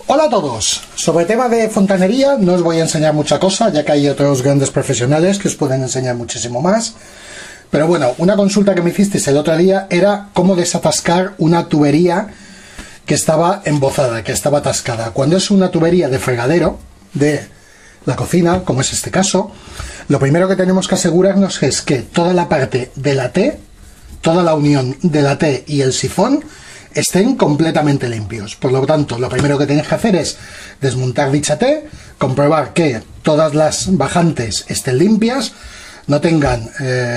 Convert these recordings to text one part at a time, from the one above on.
Hola a todos. Sobre el tema de fontanería no os voy a enseñar mucha cosa, ya que hay otros grandes profesionales que os pueden enseñar muchísimo más. Pero bueno, una consulta que me hicisteis el otro día era cómo desatascar una tubería que estaba embozada, que estaba atascada. Cuando es una tubería de fregadero de la cocina, como es este caso, lo primero que tenemos que asegurarnos es que toda la parte de la T, toda la unión de la T y el sifón estén completamente limpios. Por lo tanto, lo primero que tenéis que hacer es desmontar dicha T, comprobar que todas las bajantes estén limpias, no tengan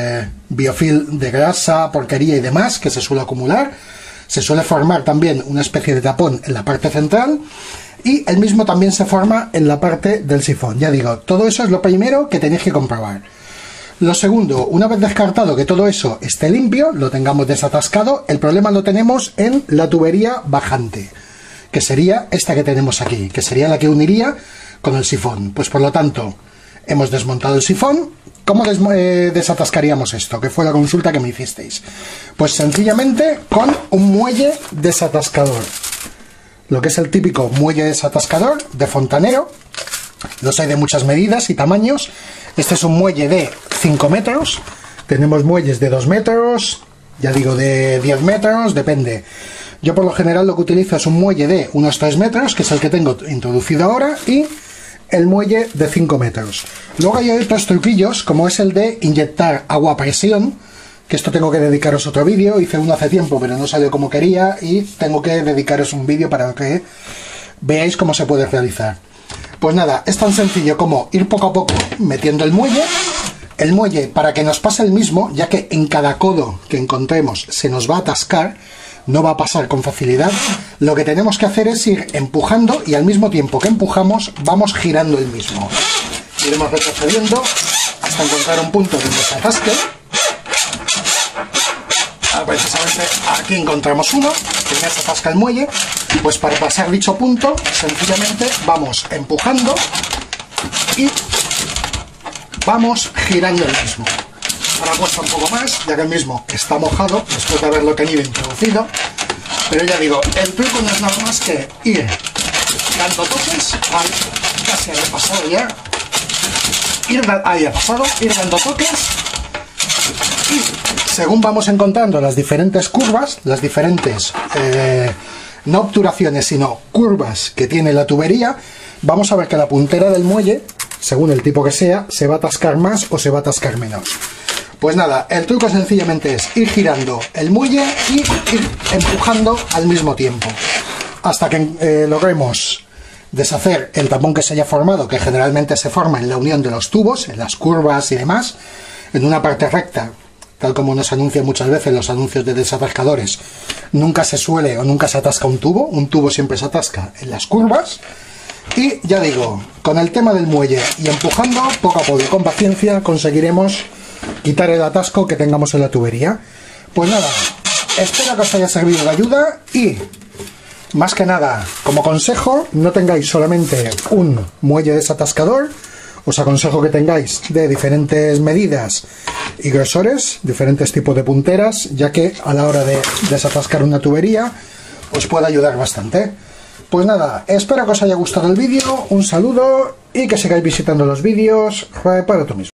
biofilm de grasa, porquería y demás que se suele acumular. Se suele formar también una especie de tapón en la parte central y el mismo también se forma en la parte del sifón. Ya digo, todo eso es lo primero que tenéis que comprobar. Lo segundo, una vez descartado que todo eso esté limpio, lo tengamos desatascado, el problema lo tenemos en la tubería bajante, que sería esta que tenemos aquí, que sería la que uniría con el sifón. Pues por lo tanto, hemos desmontado el sifón. ¿Cómo desatascaríamos esto? Que fue la consulta que me hicisteis. Pues sencillamente con un muelle desatascador. Lo que es el típico muelle desatascador de fontanero. Los hay de muchas medidas y tamaños. Este es un muelle de 5 metros. Tenemos muelles de 2 metros, ya digo de 10 metros, depende. Yo por lo general lo que utilizo es un muelle de unos 3 metros, que es el que tengo introducido ahora, y el muelle de 5 metros. Luego hay otros truquillos, como es el de inyectar agua a presión, que esto tengo que dedicaros otro vídeo. Hice uno hace tiempo, pero no salió como quería, y tengo que dedicaros un vídeo para que veáis cómo se puede realizar. Pues nada, es tan sencillo como ir poco a poco metiendo el muelle para que nos pase el mismo, ya que en cada codo que encontremos se nos va a atascar, no va a pasar con facilidad. Lo que tenemos que hacer es ir empujando y al mismo tiempo que empujamos vamos girando el mismo. Iremos retrocediendo hasta encontrar un punto donde se atasque. Precisamente aquí encontramos uno, que ya se atasca el muelle. Pues para pasar dicho punto, sencillamente vamos empujando y vamos girando el mismo. Ahora cuesta un poco más, ya que el mismo está mojado después de haberlo tenido introducido. Pero ya digo, el truco no es nada más que ir dando toques. Casi había pasado ya. Ir dando toques. Y según vamos encontrando las diferentes curvas, las diferentes no obturaciones, sino curvas que tiene la tubería, vamos a ver que la puntera del muelle, según el tipo que sea, se va a atascar más o se va a atascar menos. Pues nada, el truco sencillamente es ir girando el muelle y ir empujando al mismo tiempo, hasta que logremos deshacer el tapón que se haya formado, que generalmente se forma en la unión de los tubos, en las curvas y demás, en una parte recta. Tal como nos anuncian muchas veces los anuncios de desatascadores, nunca se suele o nunca se atasca un tubo siempre se atasca en las curvas. Y ya digo, con el tema del muelle y empujando, poco a poco y con paciencia, conseguiremos quitar el atasco que tengamos en la tubería. Pues nada, espero que os haya servido de ayuda y, más que nada, como consejo, no tengáis solamente un muelle desatascador. Os aconsejo que tengáis de diferentes medidas y grosores, diferentes tipos de punteras, ya que a la hora de desatascar una tubería os puede ayudar bastante. Pues nada, espero que os haya gustado el vídeo, un saludo y que sigáis visitando los vídeos para tú mismo.